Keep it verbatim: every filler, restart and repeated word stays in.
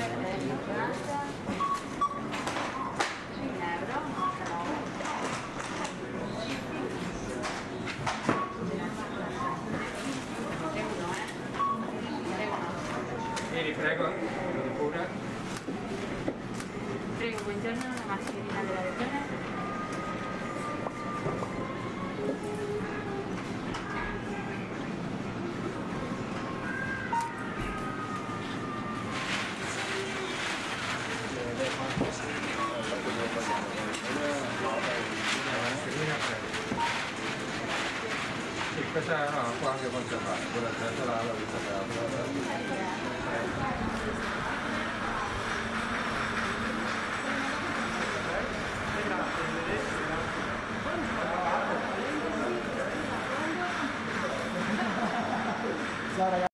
Vieni, prego, pure. Prego, buongiorno, una mascherina della regione. Sì, questa no, può anche conservare, quella certa la riservata.